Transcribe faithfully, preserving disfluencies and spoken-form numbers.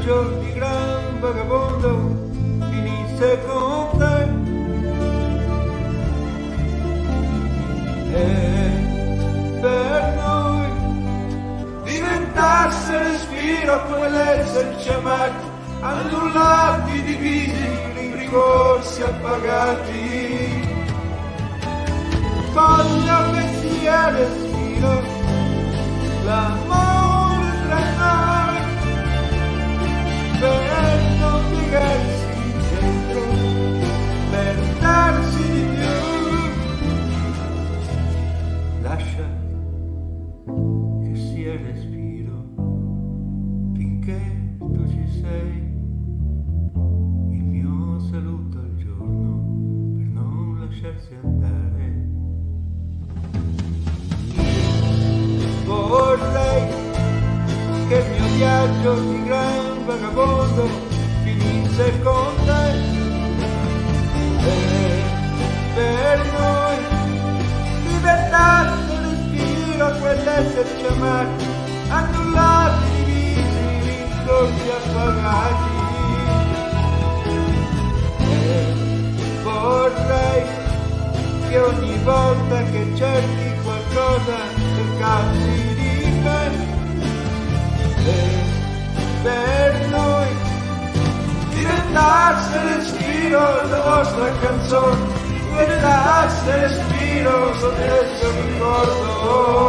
viaggio di gran vagabondo finisse con te e per noi diventasse respiro quell'esserci amati, annullati, divisi, ricorsi appagati. Voglio che sia respiro l'amore tra noi, per non piegarsi dentro, per darsi di più. Lascia che sia respiro finché tu ci sei, il mio saluto al giorno per non lasciarsi andare. Vorrei che il mio viaggio di gran vagabondo finisse con te e per noi diventasse respiro quell'esserci amati, annullati, divisi, ricorsi appagati. E vorrei che ogni volta che cerchi qualcosa cercassi di me e per noi diventasse respiro la vostra canzone, diventasse respiro lo stesso ricordo.